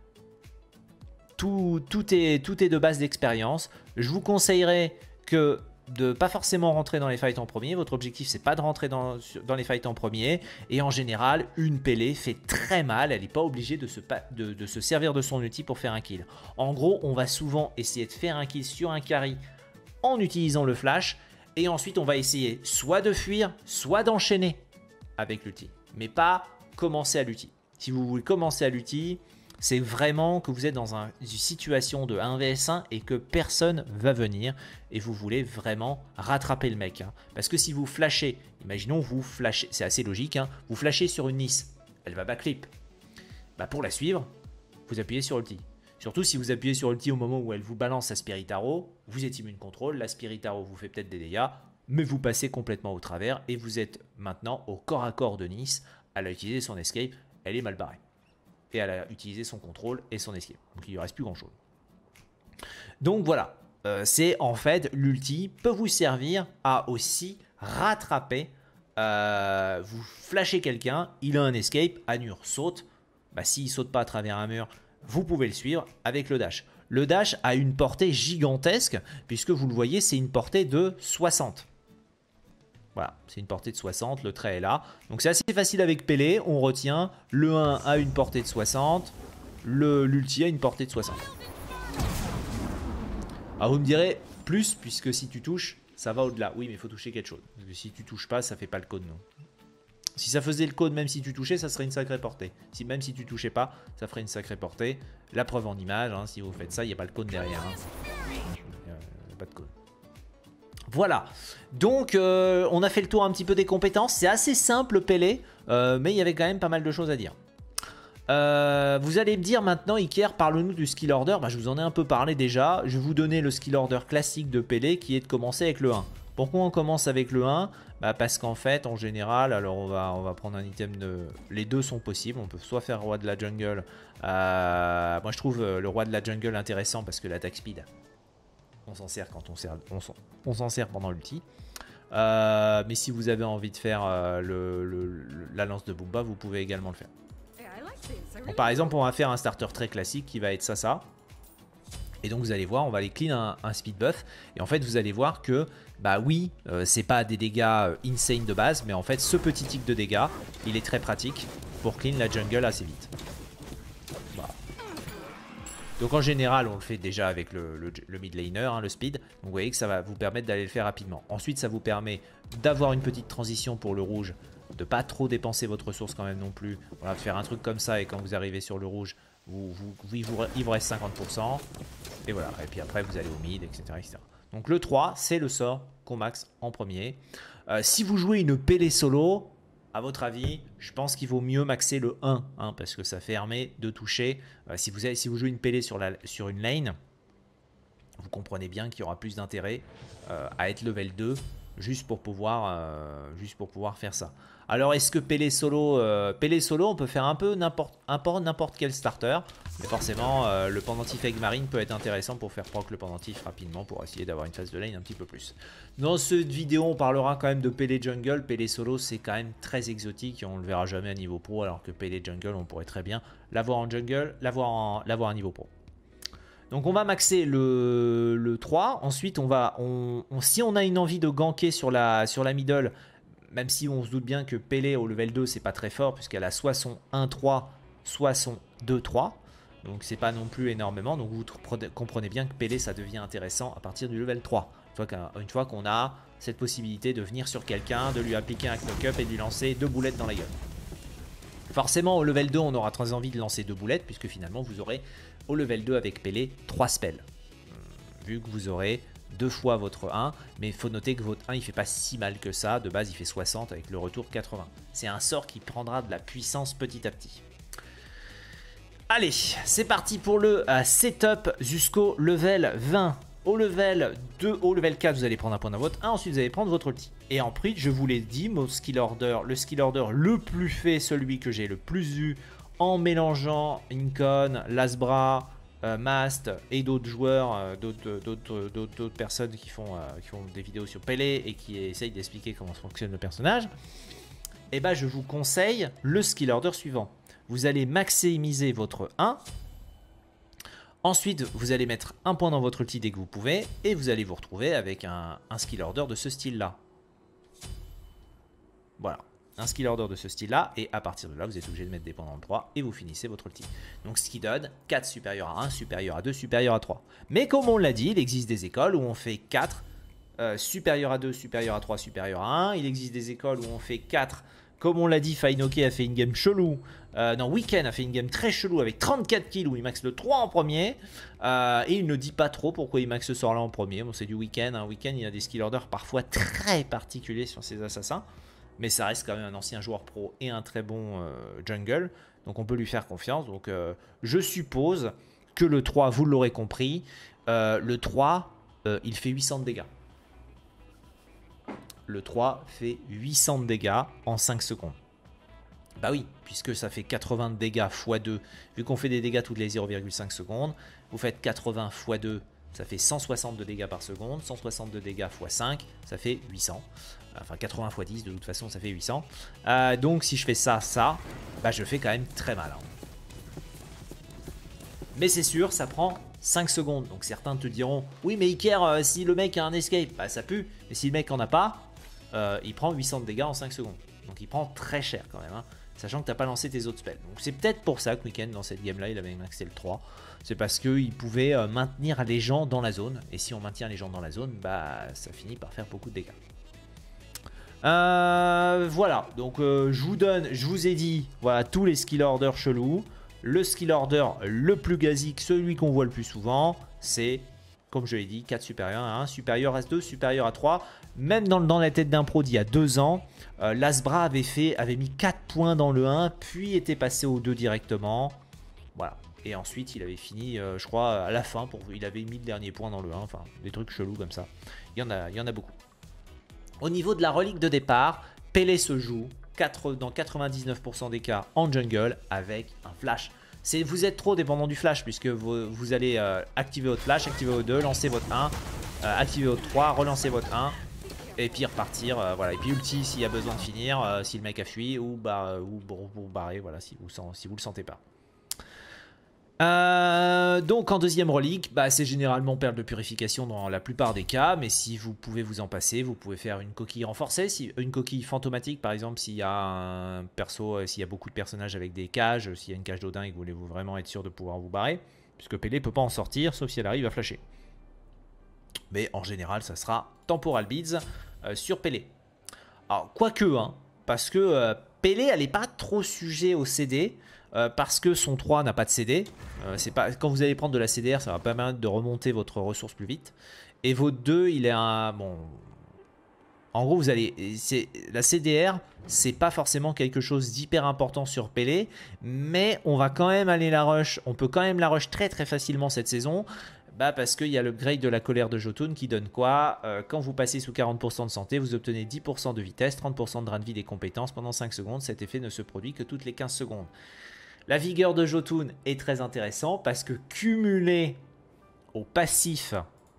Tout, tout, est, tout est de base d'expérience. Je vous conseillerais que de pas forcément rentrer dans les fights en premier. Votre objectif, c'est pas de rentrer dans, dans les fights en premier. Et en général, une Pélé fait très mal. Elle n'est pas obligée de se, de, de se servir de son ulti pour faire un kill. En gros, on va souvent essayer de faire un kill sur un carry en utilisant le flash. Et ensuite, on va essayer soit de fuir, soit d'enchaîner avec l'ulti. Mais pas commencer à l'ulti. Si vous voulez commencer à l'ulti, c'est vraiment que vous êtes dans un, une situation de un vs un et que personne va venir et vous voulez vraiment rattraper le mec. Hein. Parce que si vous flashez, imaginons vous flashez, c'est assez logique, hein, vous flashez sur une Nice, elle va backflip. Bah pour la suivre, vous appuyez sur ulti. Surtout si vous appuyez sur ulti au moment où elle vous balance sa Spirit Arrow, vous êtes immune contrôle, la Spirit Arrow vous fait peut-être des dégâts, mais vous passez complètement au travers et vous êtes maintenant au corps à corps de Nice, elle a utilisé son escape, elle est mal barrée. Et elle a utilisé son contrôle et son escape. Donc il ne lui reste plus grand chose. Donc voilà, euh, c'est en fait l'ulti peut vous servir à aussi rattraper. Euh, vous flashez quelqu'un, il a un escape, Anur saute. Bah, s'il ne saute pas à travers un mur, vous pouvez le suivre avec le dash. Le dash a une portée gigantesque, puisque vous le voyez, c'est une portée de soixante. Voilà, c'est une portée de soixante, le trait est là. Donc c'est assez facile avec Pélé, on retient. Le un a une portée de soixante, l'ulti a une portée de soixante. Alors vous me direz, plus, puisque si tu touches, ça va au-delà. Oui, mais il faut toucher quelque chose. Parce que si tu touches pas, ça fait pas le code, non. Si ça faisait le code, même si tu touchais, ça serait une sacrée portée. Si, même si tu touchais pas, ça ferait une sacrée portée. La preuve en image, hein, si vous faites ça, il n'y a pas le code derrière. Hein. Il n'y a pas de code. Voilà, donc euh, on a fait le tour un petit peu des compétences. C'est assez simple Pélé, euh, mais il y avait quand même pas mal de choses à dire. Euh, vous allez me dire maintenant, Iker, parle-nous du skill order. Bah, je vous en ai un peu parlé déjà. Je vais vous donner le skill order classique de Pélé qui est de commencer avec le un. Pourquoi on commence avec le un? Bah, parce qu'en fait, en général, alors on va, on va prendre un item de... Les deux sont possibles. On peut soit faire roi de la jungle. Euh... Moi, je trouve le roi de la jungle intéressant parce que l'attaque speed, on s'en sert quand on sert, on s'en sert pendant l'ulti. Euh, mais si vous avez envie de faire euh, le, le, le, la lance de Booba, vous pouvez également le faire. Bon, par exemple, on va faire un starter très classique qui va être ça, ça. Et donc vous allez voir, on va aller clean un, un speed buff. Et en fait, vous allez voir que, bah oui, euh, c'est pas des dégâts euh, insane de base, mais en fait, ce petit tic de dégâts, il est très pratique pour clean la jungle assez vite. Donc en général, on le fait déjà avec le, le, le mid laner, hein, le speed. Donc vous voyez que ça va vous permettre d'aller le faire rapidement. Ensuite, ça vous permet d'avoir une petite transition pour le rouge, de pas trop dépenser votre ressource quand même non plus. Voilà, de faire un truc comme ça et quand vous arrivez sur le rouge, vous, vous, vous, il, vous, il vous reste cinquante pour cent. Et voilà, et puis après vous allez au mid, et cetera et cetera. Donc le trois, c'est le sort qu'on max en premier. Euh, si vous jouez une Pélé solo, à votre avis, je pense qu'il vaut mieux maxer le un, hein, parce que ça permet de toucher. Euh, si, vous avez, si vous jouez une Pélé sur, la, sur une lane, vous comprenez bien qu'il y aura plus d'intérêt euh, à être level deux, juste pour pouvoir, euh, juste pour pouvoir faire ça. Alors, est-ce que Pélé solo, euh, Pélé solo, on peut faire un peu n'importe quel starter, mais forcément, euh, le pendentif avec Marine peut être intéressant pour faire proc le pendentif rapidement, pour essayer d'avoir une phase de lane un petit peu plus. Dans cette vidéo, on parlera quand même de Pélé jungle. Pélé solo, c'est quand même très exotique et on ne le verra jamais à niveau pro, alors que Pélé jungle, on pourrait très bien l'avoir en jungle, l'avoir à niveau pro. Donc on va maxer le, le trois. Ensuite, on va, on, on, si on a une envie de ganker sur la, sur la middle, même si on se doute bien que Pélé au level deux, c'est pas très fort, puisqu'elle a soit son un trois, soit son deux trois. Donc c'est pas non plus énormément. Donc vous comprenez bien que Pélé, ça devient intéressant à partir du level trois. Une fois qu'on a cette possibilité de venir sur quelqu'un, de lui appliquer un knock-up et de lui lancer deux boulettes dans la gueule. Forcément, au level deux, on aura très envie de lancer deux boulettes, puisque finalement, vous aurez au level deux avec Pélé trois spells. Vu que vous aurez deux fois votre un, mais il faut noter que votre un, il fait pas si mal que ça. De base, il fait soixante avec le retour quatre-vingts. C'est un sort qui prendra de la puissance petit à petit. Allez, c'est parti pour le euh, setup jusqu'au level vingt. Au level deux, au level quatre, vous allez prendre un point dans votre un, ensuite vous allez prendre votre ulti. Et en prix, je vous l'ai dit, mon skill order, le skill order le plus fait, celui que j'ai le plus eu, en mélangeant Incon, Lasbra, euh, Mast et d'autres joueurs, euh, d'autres personnes qui font, euh, qui font des vidéos sur Pélé et qui essayent d'expliquer comment fonctionne le personnage, et ben je vous conseille le skill order suivant. Vous allez maximiser votre un. Ensuite, vous allez mettre un point dans votre ulti dès que vous pouvez. Et vous allez vous retrouver avec un, un skill order de ce style-là. Voilà. Un skill order de ce style-là. Et à partir de là, vous êtes obligé de mettre des points dans le trois. Et vous finissez votre ulti. Donc ce qui donne quatre supérieur à un, supérieur à deux, supérieur à trois. Mais comme on l'a dit, il existe des écoles où on fait quatre euh, supérieur à deux, supérieur à trois, supérieur à un. Il existe des écoles où on fait quatre. Comme on l'a dit, Fainoke a fait une game chelou. Euh, non, Weekend a fait une game très chelou avec trente-quatre kills où il max le trois en premier. Euh, et il ne dit pas trop pourquoi il max ce sort là en premier. Bon, c'est du Weekend. Hein. Weekend, il a des skill orders parfois très particuliers sur ses assassins. Mais ça reste quand même un ancien joueur pro et un très bon euh, jungle. Donc on peut lui faire confiance. Donc euh, je suppose que le trois, vous l'aurez compris, euh, le trois, euh, il fait huit cents de dégâts. Le trois fait huit cents de dégâts en cinq secondes. Bah oui, puisque ça fait quatre-vingts de dégâts fois deux. Vu qu'on fait des dégâts toutes les zéro virgule cinq secondes, vous faites quatre-vingts fois deux, ça fait cent soixante de dégâts par seconde. cent soixante de dégâts fois cinq, ça fait huit cents. Enfin quatre-vingts fois dix, de toute façon, ça fait huit cents. Euh, donc si je fais ça, ça, bah je fais quand même très mal. Hein. Mais c'est sûr, ça prend cinq secondes. Donc certains te diront, oui mais Iker, euh, si le mec a un escape, bah ça pue. Mais si le mec en a pas, euh, il prend huit cents de dégâts en cinq secondes. Donc il prend très cher quand même, hein, sachant que tu n'as pas lancé tes autres spells. Donc c'est peut-être pour ça que Weekend dans cette game là il avait maxé le trois. C'est parce qu'il pouvait euh, maintenir les gens dans la zone. Et si on maintient les gens dans la zone, bah ça finit par faire beaucoup de dégâts. Euh, voilà, donc euh, je vous donne, je vous ai dit, voilà tous les skill orders chelous. Le skill order le plus basique, celui qu'on voit le plus souvent, c'est, comme je l'ai dit, quatre supérieur à un, supérieur à deux, supérieur à trois. Même dans, dans la tête d'un pro d'il y a deux ans, euh, Lasbra avait, fait, avait mis quatre points dans le un, puis était passé au deux directement. Voilà. Et ensuite, il avait fini, euh, je crois, à la fin, pour, il avait mis le dernier point dans le un, enfin, des trucs chelous comme ça. Il y en a, il y en a beaucoup. Au niveau de la relique de départ, Pélé se joue dans quatre-vingt-dix-neuf pour cent des cas en jungle avec un flash. Vous êtes trop dépendant du flash puisque vous, vous allez euh, activer votre flash, activer votre deux, lancer votre un, euh, activer votre trois, relancer votre un et puis repartir. Euh, voilà. Et puis ulti s'il y a besoin de finir, euh, si le mec a fui ou, bah, ou, ou, ou barrer voilà, si vous ne si vous le sentez pas. Euh, donc en deuxième relique, bah, c'est généralement perle de purification dans la plupart des cas, mais si vous pouvez vous en passer, vous pouvez faire une coquille renforcée, si, une coquille fantomatique par exemple, s'il y a un perso, s'il y a beaucoup de personnages avec des cages, s'il y a une cage d'Odin et que vous voulez vraiment être sûr de pouvoir vous barrer, puisque Pélé peut pas en sortir, sauf si elle arrive à flasher. Mais en général, ça sera Temporal Beads euh, sur Pélé. Alors, quoique, hein, parce que euh, Pélé, elle n'est pas trop sujet au C D, Euh, parce que son trois n'a pas de C D. Euh, c'est pas, quand vous allez prendre de la C D R, ça va pas permettre de remonter votre ressource plus vite. Et votre deux, il est un... Bon... En gros, vous allez... La C D R, c'est pas forcément quelque chose d'hyper important sur Pélé, mais on va quand même aller la rush. On peut quand même la rush très très facilement cette saison. Bah parce qu'il y a l'upgrade de la colère de Jotun qui donne quoi? euh, Quand vous passez sous quarante pour cent de santé, vous obtenez dix pour cent de vitesse, trente pour cent de drain de vie des compétences pendant cinq secondes. Cet effet ne se produit que toutes les quinze secondes. La vigueur de Jotun est très intéressant parce que cumulé au passif,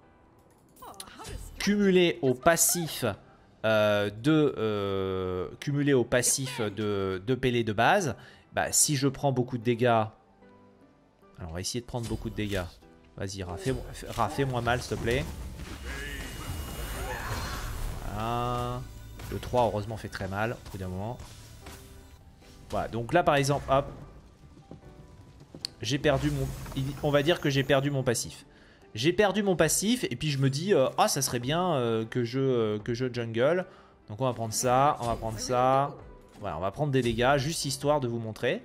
cumulé au passif euh, de euh, cumulé au passif de, de Pélé de base, bah, si je prends beaucoup de dégâts, alors on va essayer de prendre beaucoup de dégâts. Vas-y, Ra, fais-moi mal s'il te plaît. Voilà. Le trois heureusement fait très mal au bout d'un moment. Voilà, donc là par exemple, hop. J'ai perdu mon... On va dire que j'ai perdu mon passif. J'ai perdu mon passif et puis je me dis euh, ah ça serait bien euh, que, je, euh, que je jungle. Donc on va prendre ça, on va prendre ça. Voilà, on va prendre des dégâts juste histoire de vous montrer.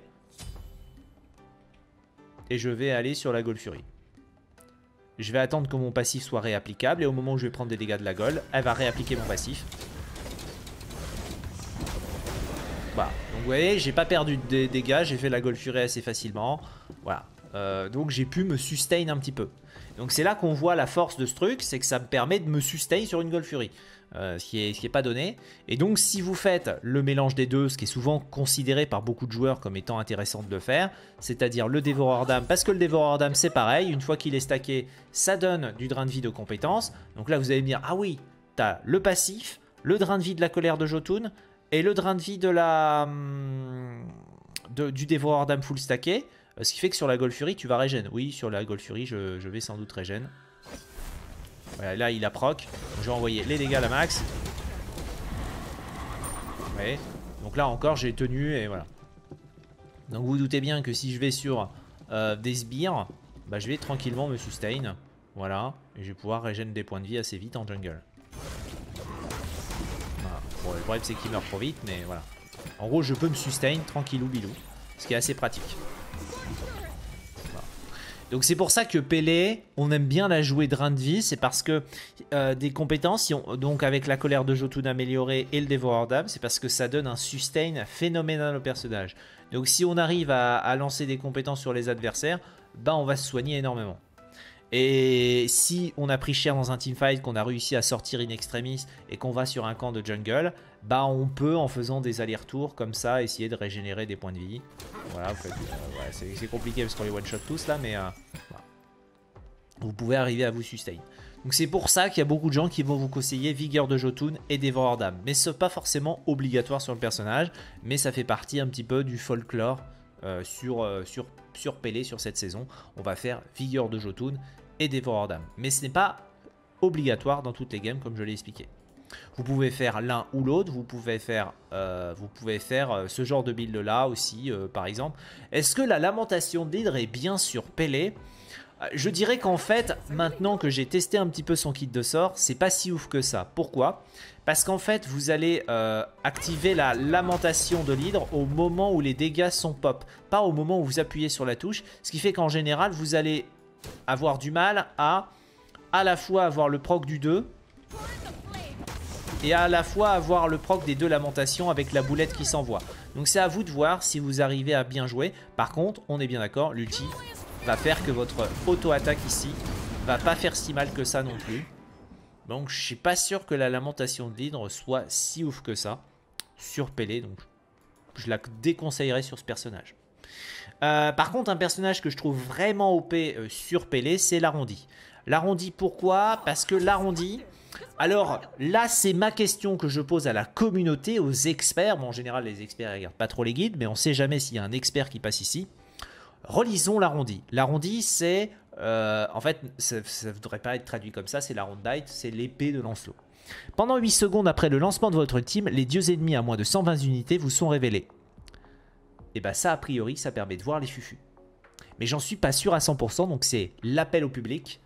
Et je vais aller sur la Golfury. Je vais attendre que mon passif soit réapplicable et au moment où je vais prendre des dégâts de la Gol, elle va réappliquer mon passif. Voilà, donc vous voyez, j'ai pas perdu de dégâts, j'ai fait la Golfury assez facilement. Voilà, euh, donc j'ai pu me sustain un petit peu. Donc c'est là qu'on voit la force de ce truc, c'est que ça me permet de me sustain sur une Golfury. Euh, ce qui est, ce qui est pas donné. Et donc si vous faites le mélange des deux, ce qui est souvent considéré par beaucoup de joueurs comme étant intéressant de le faire, c'est-à-dire le dévoreur d'âme, parce que le dévoreur d'âme c'est pareil, une fois qu'il est stacké, ça donne du drain de vie de compétences. Donc là vous allez me dire, ah oui, t'as le passif, le drain de vie de la colère de Jotun, et le drain de vie de la, de, du dévoreur d'âme full stacké, ce qui fait que sur la Golfury tu vas régène. Oui, sur la Golfury je, je vais sans doute régène. Voilà, là il a proc, donc je vais envoyer les dégâts à la max. Ouais. Donc là encore j'ai tenu et voilà. Donc vous, vous doutez bien que si je vais sur euh, des sbires, bah, je vais tranquillement me sustain. Voilà, et je vais pouvoir régénérer des points de vie assez vite en jungle. Voilà. Bon, le problème c'est qu'il meurt trop vite, mais voilà. En gros je peux me sustain tranquillou bilou, ce qui est assez pratique. Donc c'est pour ça que Pélé, on aime bien la jouer drain de vie, c'est parce que euh, des compétences, si on, donc avec la colère de Jotun améliorée et le dévoreur d'âme, c'est parce que ça donne un sustain phénoménal au personnage. Donc si on arrive à, à lancer des compétences sur les adversaires, bah on va se soigner énormément. Et si on a pris cher dans un teamfight, qu'on a réussi à sortir in extremis et qu'on va sur un camp de jungle, bah on peut en faisant des allers-retours comme ça essayer de régénérer des points de vie. Voilà, euh, ouais, c'est compliqué parce qu'on les one-shot tous là, mais euh, voilà. Vous pouvez arriver à vous sustain. Donc c'est pour ça qu'il y a beaucoup de gens qui vont vous conseiller vigueur de Jotun et dévoreur d'âme. Mais ce n'est pas forcément obligatoire sur le personnage, mais ça fait partie un petit peu du folklore euh, sur, euh, sur, sur Pélé sur cette saison. On va faire Vigueur de Jotun et Dévoreur d'âme. Mais ce n'est pas obligatoire dans toutes les games comme je l'ai expliqué. Vous pouvez faire l'un ou l'autre, vous pouvez faire, euh, vous pouvez faire euh, ce genre de build là aussi euh, par exemple. Est-ce que la lamentation d'Hydre est bien sur Pélé? Je dirais qu'en fait, maintenant que j'ai testé un petit peu son kit de sort, c'est pas si ouf que ça. Pourquoi? Parce qu'en fait, vous allez euh, activer la lamentation de l'hydre au moment où les dégâts sont pop, pas au moment où vous appuyez sur la touche. Ce qui fait qu'en général, vous allez avoir du mal à à la fois avoir le proc du deux et à la fois avoir le proc des deux lamentations avec la boulette qui s'envoie. Donc c'est à vous de voir si vous arrivez à bien jouer. Par contre, on est bien d'accord, l'ulti va faire que votre auto-attaque ici va pas faire si mal que ça non plus. Donc je suis pas sûr que la lamentation de l'hydre soit si ouf que ça sur Pélé. Donc je la déconseillerais sur ce personnage. Euh, par contre, un personnage que je trouve vraiment O P euh, sur Pélé, c'est l'arrondi. L'arrondi, pourquoi? Parce que l'arrondi... Alors là, c'est ma question que je pose à la communauté, aux experts. Bon, en général, les experts ne regardent pas trop les guides, mais on ne sait jamais s'il y a un expert qui passe ici. Relisons l'arrondi. L'arrondi, c'est... Euh, en fait, ça ne devrait pas être traduit comme ça, c'est la Rondite, c'est l'épée de Lancelot. Pendant huit secondes après le lancement de votre team, les dieux ennemis à moins de cent vingt unités vous sont révélés. Et bah ça, a priori, ça permet de voir les fufus. Mais j'en suis pas sûr à cent pour cent, donc c'est l'appel au public.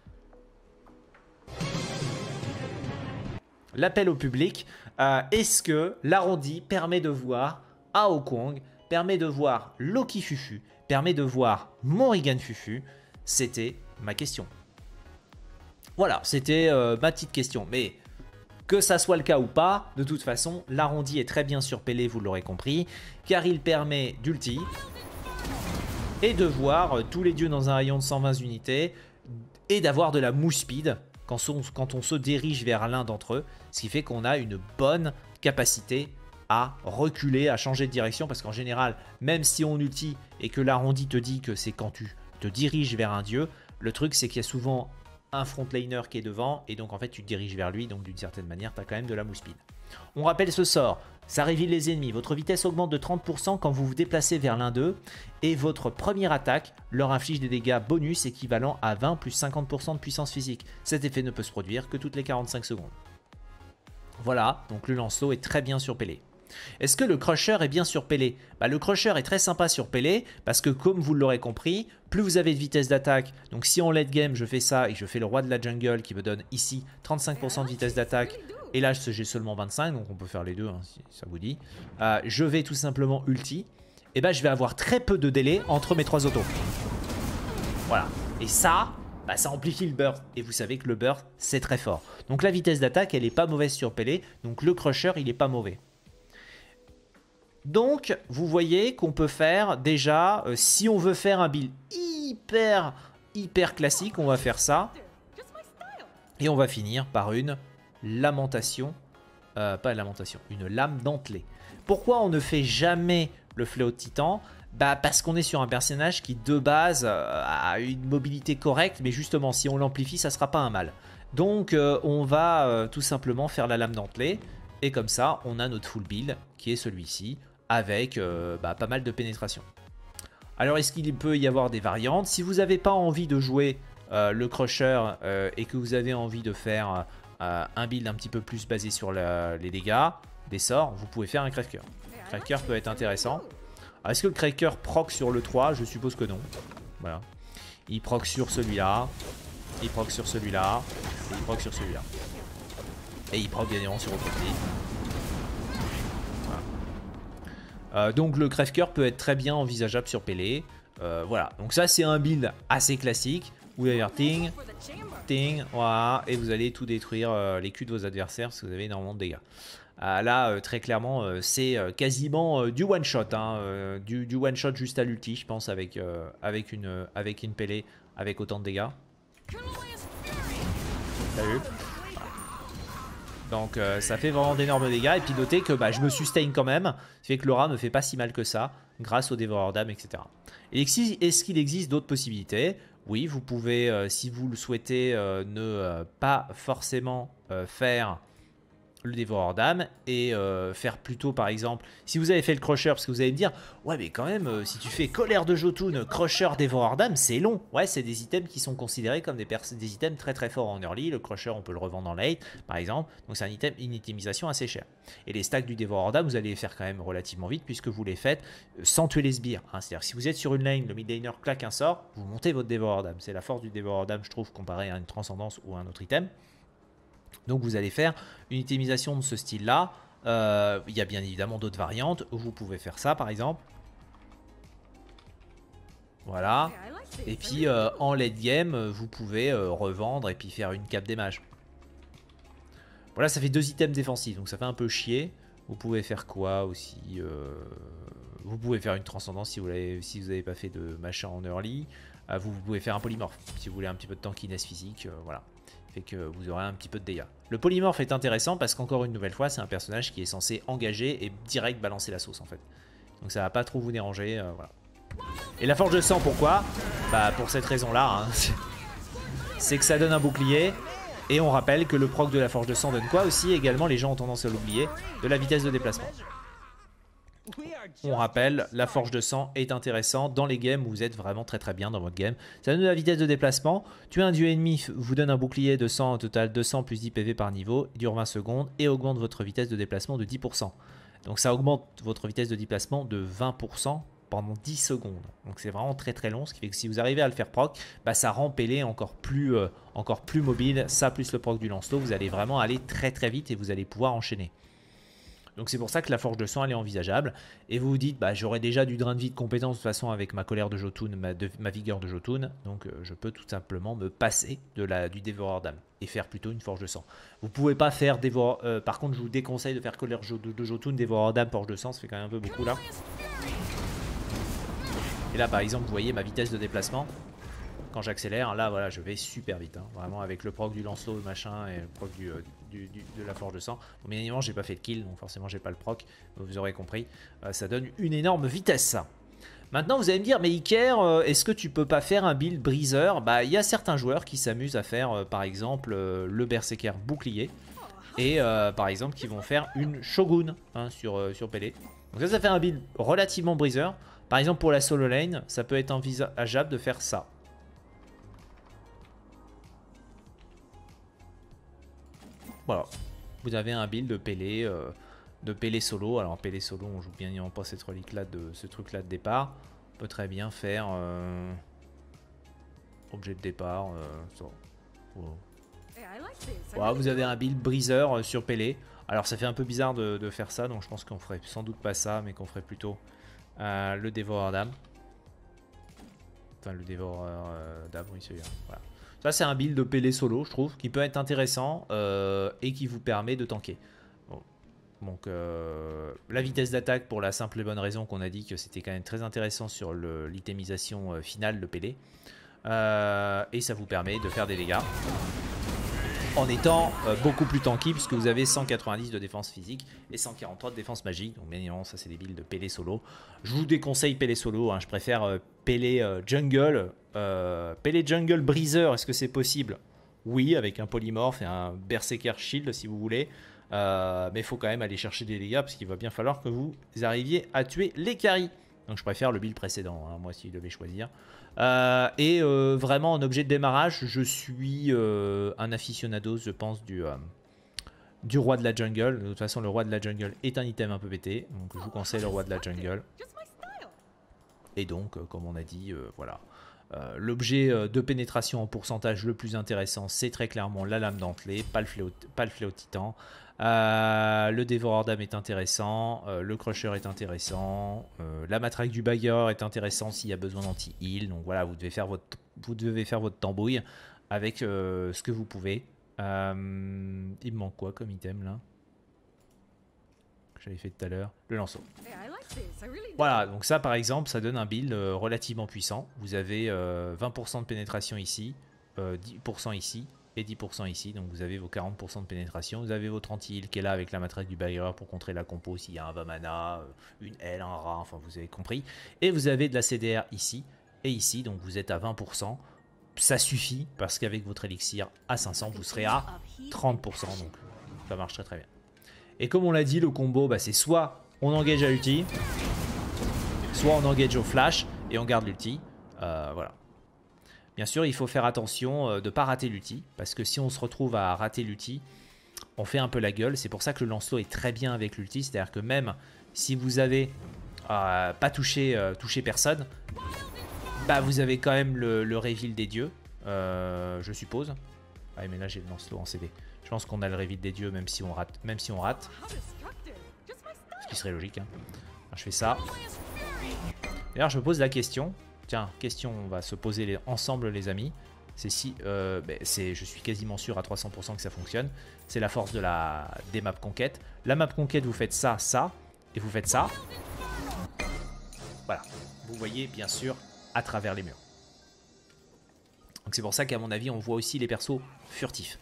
L'appel au public. Euh, Est-ce que l'arrondi permet de voir Ao Kuang, permet de voir Loki Fufu, permet de voir Morrigan Fufu? C'était ma question. Voilà, c'était euh, ma petite question. Mais que ça soit le cas ou pas, de toute façon, l'arrondi est très bien sur Pélé, vous l'aurez compris, car il permet d'ulti et de voir euh, tous les dieux dans un rayon de cent vingt unités et d'avoir de la move speed quand on, quand on se dirige vers l'un d'entre eux, ce qui fait qu'on a une bonne capacité à reculer, à changer de direction, parce qu'en général, même si on ulti et que l'arrondi te dit que c'est quand tu te diriges vers un dieu, le truc c'est qu'il y a souvent un frontliner qui est devant, et donc en fait tu te diriges vers lui, donc d'une certaine manière tu as quand même de la move speed. On rappelle ce sort, ça révèle les ennemis, votre vitesse augmente de trente pour cent quand vous vous déplacez vers l'un d'eux, et votre première attaque leur inflige des dégâts bonus équivalents à vingt plus cinquante pour cent de puissance physique. Cet effet ne peut se produire que toutes les quarante-cinq secondes. Voilà, donc le Lancelot est très bien sur Pélé. Est-ce que le Crusher est bien sur Pélé? Bah, le Crusher est très sympa sur Pélé parce que comme vous l'aurez compris, plus vous avez de vitesse d'attaque, donc si en late game je fais ça et je fais le roi de la jungle qui me donne ici trente-cinq pour cent de vitesse d'attaque, et là j'ai seulement vingt-cinq, donc on peut faire les deux hein, si ça vous dit, euh, je vais tout simplement ulti, et bah je vais avoir très peu de délai entre mes trois autos. Voilà, et ça... Bah, ça amplifie le burst, et vous savez que le burst c'est très fort. Donc la vitesse d'attaque elle est pas mauvaise sur Pélé, donc le Crusher il est pas mauvais. Donc vous voyez qu'on peut faire déjà, euh, si on veut faire un build hyper hyper classique, on va faire ça. Et on va finir par une lamentation, euh, pas une lamentation, une lame dentelée. Pourquoi on ne fait jamais le fléau de titan? Bah parce qu'on est sur un personnage qui de base euh, a une mobilité correcte, mais justement si on l'amplifie ça sera pas un mal. Donc euh, on va euh, tout simplement faire la lame dentelée, et comme ça on a notre full build qui est celui-ci, avec euh, bah, pas mal de pénétration. Alors est-ce qu'il peut y avoir des variantes? Si vous n'avez pas envie de jouer euh, le Crusher euh, et que vous avez envie de faire euh, un build un petit peu plus basé sur la, les dégâts, des sorts, vous pouvez faire un Crève-Cœur. Crève-Cœur peut être intéressant. Est-ce que le Crève-Cœur proc sur le trois? Je suppose que non. Voilà. Il proc sur celui-là, il proc sur celui-là, et il proc sur celui-là. Et il proc bien évidemment sur autre côté. Euh, donc le crève-cœur peut être très bien envisageable sur Pélé. Euh, voilà, donc ça c'est un build assez classique. Vous allez faire ting, ting, voilà, et vous allez tout détruire euh, les culs de vos adversaires parce que vous avez énormément de dégâts. Euh, là, euh, très clairement, euh, c'est euh, quasiment euh, du one-shot, hein, euh, du, du one-shot juste à l'ulti, je pense, avec, euh, avec, une, euh, avec une Pélé avec autant de dégâts. T'as vu ? Donc euh, ça fait vraiment d'énormes dégâts. Et puis notez que bah, je me sustain quand même. Ce qui fait que l'aura me fait pas si mal que ça. Grâce au dévoreur d'âme, et cetera. Et est-ce qu'il existe d'autres possibilités? Oui, vous pouvez, euh, si vous le souhaitez, euh, ne euh, pas forcément euh, faire le dévoreur d'âme et euh, faire plutôt par exemple, si vous avez fait le crusher, parce que vous allez me dire, ouais mais quand même, euh, si tu fais colère de Jotun, crusher, dévoreur d'âme, c'est long. Ouais, c'est des items qui sont considérés comme des, des items très très forts en early. Le crusher, on peut le revendre en late, par exemple. Donc c'est un item, une itemisation assez chère. Et les stacks du dévoreur d'âme, vous allez les faire quand même relativement vite, puisque vous les faites sans tuer les sbires. Hein. C'est-à-dire si vous êtes sur une lane, le mid laner claque un sort, vous montez votre dévoreur d'âme. C'est la force du dévoreur d'âme, je trouve, comparé à une transcendance ou à un autre item. Donc vous allez faire une itemisation de ce style-là. Euh, il y a bien évidemment d'autres variantes. Vous pouvez faire ça par exemple. Voilà. Et puis euh, en late game, vous pouvez euh, revendre et puis faire une cape des mages. Voilà, ça fait deux items défensifs. Donc ça fait un peu chier. Vous pouvez faire quoi aussi euh, Vous pouvez faire une transcendance si vous n'avez si vous n'avez pas fait de machin en early. Euh, vous, vous pouvez faire un polymorphe si vous voulez un petit peu de tankiness physique. Euh, voilà. Fait que vous aurez un petit peu de dégâts. Le polymorphe est intéressant parce qu'encore une nouvelle fois, c'est un personnage qui est censé engager et direct balancer la sauce en fait. Donc ça va pas trop vous déranger, euh, voilà. Et la forge de sang, pourquoi? Bah pour cette raison-là, hein. C'est que ça donne un bouclier. Et on rappelle que le proc de la forge de sang donne quoi aussi? Également, les gens ont tendance à l'oublier, de la vitesse de déplacement. On rappelle, la forge de sang est intéressant dans les games où vous êtes vraiment très très bien dans votre game. Ça donne de la vitesse de déplacement. Tuer un dieu ennemi vous donne un bouclier de sang, au total deux cents plus dix P V par niveau, dure vingt secondes et augmente votre vitesse de déplacement de dix pour cent. Donc ça augmente votre vitesse de déplacement de vingt pour cent pendant dix secondes. Donc c'est vraiment très très long, ce qui fait que si vous arrivez à le faire proc, bah ça rend Pélé encore plus, euh, encore plus mobile. Ça plus le proc du lance-lot, vous allez vraiment aller très très vite et vous allez pouvoir enchaîner. Donc c'est pour ça que la forge de sang elle est envisageable. Et vous vous dites, bah, j'aurai déjà du drain de vie de compétences de toute façon avec ma colère de Jotun, ma, de, ma vigueur de Jotun. Donc euh, je peux tout simplement me passer de la, du dévoreur d'âme et faire plutôt une forge de sang. Vous pouvez pas faire dévoreur... Euh, par contre je vous déconseille de faire colère de, de Jotun, dévoreur d'âme, forge de sang. Ça fait quand même un peu beaucoup là. Et là par exemple vous voyez ma vitesse de déplacement. Quand j'accélère, là voilà, je vais super vite, hein, vraiment avec le proc du lance-lot, machin, et le proc du, euh, du, du, de la forge de sang. Bon, bien évidemment, j'ai pas fait de kill, donc forcément, j'ai pas le proc. Vous aurez compris, euh, ça donne une énorme vitesse. Maintenant, vous allez me dire, mais Iker, euh, est-ce que tu peux pas faire un build briseur? Bah, il y a certains joueurs qui s'amusent à faire, euh, par exemple, euh, le berserker bouclier, et euh, par exemple, qui vont faire une shogun hein, sur, euh, sur Pélé. Donc ça, ça fait un build relativement briseur. Par exemple, pour la solo lane, ça peut être envisageable de faire ça. Voilà, vous avez un build de Pélé, euh, de Pélé solo. Alors Pélé solo, on joue bien évidemment pas cette relique là, de ce truc là de départ. On peut très bien faire euh, objet de départ. Euh, ça. Wow. Voilà, vous avez un build briseur euh, sur Pélé. Alors ça fait un peu bizarre de, de faire ça, donc je pense qu'on ferait sans doute pas ça, mais qu'on ferait plutôt euh, le dévoreur d'âme. Enfin le dévoreur euh, d'âme, oui celui-là. Voilà. Ça c'est un build de Pélé solo je trouve qui peut être intéressant euh, et qui vous permet de tanker. Bon. Donc euh, la vitesse d'attaque pour la simple et bonne raison qu'on a dit que c'était quand même très intéressant sur l'itemisation finale de Pélé. Euh, et ça vous permet de faire des dégâts en étant euh, beaucoup plus tanky puisque vous avez cent quatre-vingt-dix de défense physique et cent quarante-trois de défense magique. Donc bien évidemment ça c'est des builds de Pélé solo. Je vous déconseille Pélé solo, hein. Je préfère euh, Pélé euh, jungle. Euh, Pélé jungle briseur, est-ce que c'est possible? Oui, avec un polymorphe et un berserker shield si vous voulez. Euh, mais il faut quand même aller chercher des dégâts parce qu'il va bien falloir que vous arriviez à tuer les carries. Donc je préfère le build précédent, hein, moi si je devais choisir. Euh, et euh, vraiment en objet de démarrage, je suis euh, un aficionado, je pense, du, euh, du roi de la jungle. De toute façon, le roi de la jungle est un item un peu pété. Donc je vous conseille le roi de la jungle. Et donc, euh, comme on a dit, euh, voilà. Euh, L'objet euh, de pénétration en pourcentage le plus intéressant, c'est très clairement la lame dentelée, pas le fléau, pas le fléau titan. Euh, le dévoreur d'âme est intéressant, euh, le crusher est intéressant, euh, la matraque du bagueur est intéressant s'il y a besoin d'anti-heal. Donc voilà, vous devez faire votre, vous devez faire votre tambouille avec euh, ce que vous pouvez. Euh, il me manque quoi comme item là? J'avais fait tout à l'heure, le lanceau. Voilà, donc ça par exemple, ça donne un build euh, relativement puissant. Vous avez euh, vingt pour cent de pénétration ici, euh, dix pour cent ici et dix pour cent ici. Donc vous avez vos quarante pour cent de pénétration. Vous avez votre anti-heal qui est là avec la matraque du bailleur pour contrer la compo s'il y a un Vamana, une L, un rat, enfin vous avez compris. Et vous avez de la C D R ici et ici, donc vous êtes à vingt pour cent. Ça suffit parce qu'avec votre élixir à cinq cents, vous serez à trente pour cent. Donc ça marche très très bien. Et comme on l'a dit, le combo, bah, c'est soit on engage à l'ulti, soit on engage au flash et on garde l'ulti. Euh, voilà. Bien sûr, il faut faire attention euh, de ne pas rater l'ulti, parce que si on se retrouve à rater l'ulti, on fait un peu la gueule. C'est pour ça que le Lancelot est très bien avec l'ulti, c'est-à-dire que même si vous avez euh, pas touché, euh, touché personne, bah vous avez quand même le, le reveal des dieux, euh, je suppose. Ah mais là j'ai le Lancelot en C D. Je pense qu'on a le reveal des dieux même si on rate. Même si on rate. Ce qui serait logique. Hein. Alors, je fais ça. D'ailleurs je me pose la question. Tiens, question, on va se poser les, ensemble les amis. C'est si, euh, bah, je suis quasiment sûr à trois cents pour cent que ça fonctionne. C'est la force de la, des maps conquête. La map conquête, vous faites ça, ça, et vous faites ça. Voilà, vous voyez bien sûr à travers les murs. Donc c'est pour ça qu'à mon avis, on voit aussi les persos furtifs.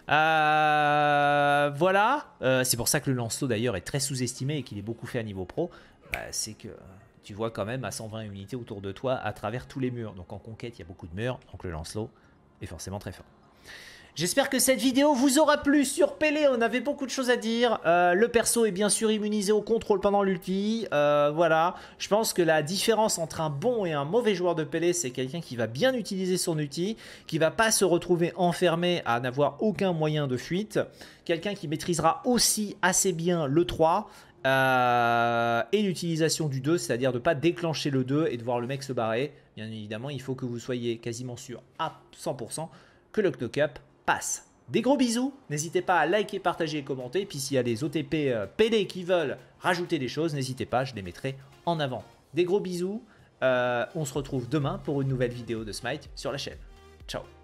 Euh, voilà, euh, c'est pour ça que le Lancelot d'ailleurs est très sous-estimé et qu'il est beaucoup fait à niveau pro. Bah, c'est que tu vois quand même à cent vingt unités autour de toi à travers tous les murs. Donc en conquête, il y a beaucoup de murs, donc le Lancelot est forcément très fort. J'espère que cette vidéo vous aura plu sur Pélé, on avait beaucoup de choses à dire. Euh, le perso est bien sûr immunisé au contrôle pendant l'ulti. Euh, voilà, je pense que la différence entre un bon et un mauvais joueur de Pélé, c'est quelqu'un qui va bien utiliser son ulti, qui va pas se retrouver enfermé à n'avoir aucun moyen de fuite. Quelqu'un qui maîtrisera aussi assez bien le trois. Euh, et l'utilisation du deux, c'est-à-dire de ne pas déclencher le deux et de voir le mec se barrer. Bien évidemment, il faut que vous soyez quasiment sûr à cent pour cent que l'Octocap passe. Des gros bisous, n'hésitez pas à liker, partager et commenter. Et puis s'il y a des O T P euh, P D qui veulent rajouter des choses, n'hésitez pas, je les mettrai en avant. Des gros bisous, euh, on se retrouve demain pour une nouvelle vidéo de Smite sur la chaîne. Ciao.